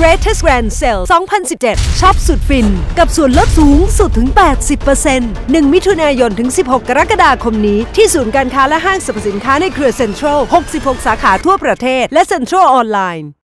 Greatest Grand Sale 2017 ช็อปสุดฟินกับส่วนลดสูงสุดถึง 80% 1 มิถุนายนถึง 16 กรกฎาคมนี้ที่ศูนย์การค้าและห้างสรรพสินค้าในเครือเซ็นทรัล 66 สาขาทั่วประเทศและเซ็นทรัลออนไลน์